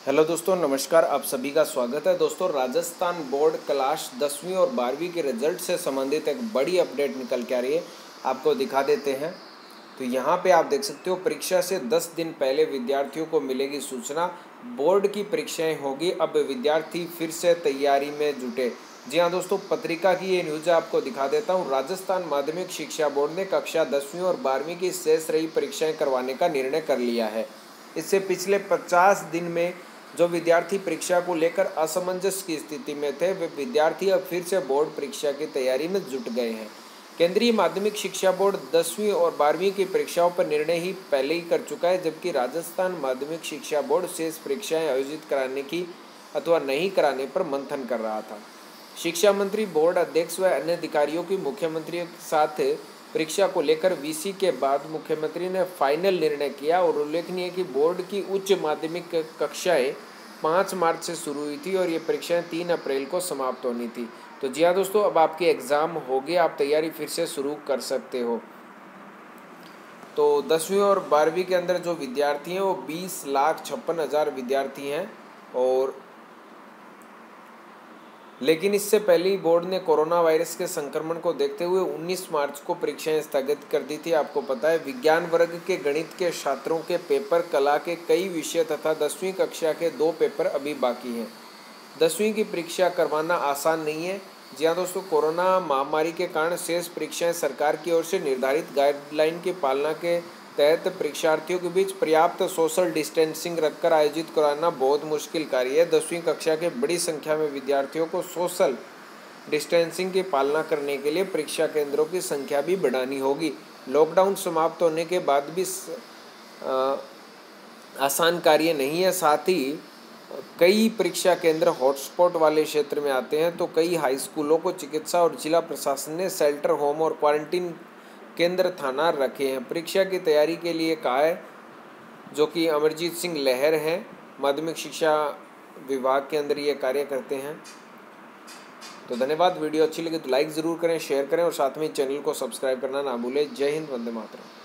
Hello दोस्तों, नमस्कार। आप सभी का स्वागत है। दोस्तों, राजस्थान बोर्ड क्लास 10वीं और 12वीं के रिजल्ट से संबंधित एक बड़ी अपडेट निकल के आ रही है, आपको दिखा देते हैं। तो यहाँ पे आप देख सकते हो, परीक्षा से 10 दिन पहले विद्यार्थियों को मिलेगी सूचना। बोर्ड की परीक्षाएं होगी, अब विद्यार्थी फिर से तैयारी में जुटे। जी हाँ दोस्तों, पत्रिका की ये न्यूज़ आपको दिखा देता हूँ। राजस्थान माध्यमिक शिक्षा बोर्ड ने कक्षा 10वीं और 12वीं की शेष रही परीक्षाएं करवाने का निर्णय कर लिया है। इससे पिछले 50 दिन में जो विद्यार्थी परीक्षा को लेकर असमंजस की स्थिति में थे, वे विद्यार्थी अब फिर से बोर्ड परीक्षा की तैयारी में जुट गए हैं। केंद्रीय माध्यमिक शिक्षा बोर्ड 10वीं और 12वीं की परीक्षाओं पर निर्णय ही पहले ही कर चुका है, जबकि राजस्थान माध्यमिक शिक्षा बोर्ड शेष परीक्षाएं आयोजित कराने की अथवा नहीं कराने पर मंथन कर रहा था। शिक्षा मंत्री, बोर्ड अध्यक्ष व अन्य अधिकारियों की मुख्यमंत्री के साथ परीक्षा को लेकर वीसी के बाद मुख्यमंत्री ने फाइनल निर्णय किया। और उल्लेखनीय है कि बोर्ड की उच्च माध्यमिक कक्षाएं 5 मार्च से शुरू हुई थी और ये परीक्षाएं 3 अप्रैल को समाप्त होनी थी। तो जी हाँ दोस्तों, अब आपके एग्ज़ाम हो गए, आप तैयारी फिर से शुरू कर सकते हो। तो 10वीं और 12वीं के अंदर जो विद्यार्थी हैं वो 20,56,000 विद्यार्थी हैं। और लेकिन इससे पहले ही बोर्ड ने कोरोना वायरस के संक्रमण को देखते हुए 19 मार्च को परीक्षाएं स्थगित कर दी थी। आपको पता है, विज्ञान वर्ग के गणित के छात्रों के पेपर, कला के कई विषय तथा 10वीं कक्षा के 2 पेपर अभी बाकी हैं। 10वीं की परीक्षा करवाना आसान नहीं है। जी हाँ दोस्तों, कोरोना महामारी के कारण शेष परीक्षाएं सरकार की ओर से निर्धारित गाइडलाइन की पालना के तहत परीक्षार्थियों के बीच पर्याप्त सोशल डिस्टेंसिंग रखकर आयोजित कराना बहुत मुश्किल कार्य है। 10वीं कक्षा के बड़ी संख्या में विद्यार्थियों को सोशल डिस्टेंसिंग की पालना करने के लिए परीक्षा केंद्रों की संख्या भी बढ़ानी होगी। लॉकडाउन समाप्त होने के बाद भी आसान कार्य नहीं है। साथ ही कई परीक्षा केंद्र हॉटस्पॉट वाले क्षेत्र में आते हैं, तो कई हाई स्कूलों को चिकित्सा और जिला प्रशासन ने शेल्टर होम और क्वारंटीन केंद्र थाना रखे हैं। परीक्षा की तैयारी के लिए कहा है, जो कि अमरजीत सिंह लहर हैं, माध्यमिक शिक्षा विभाग के अंदर ये कार्य करते हैं। तो धन्यवाद। वीडियो अच्छी लगी तो लाइक ज़रूर करें, शेयर करें और साथ में चैनल को सब्सक्राइब करना ना भूलें। जय हिंद, वंदे मातरम।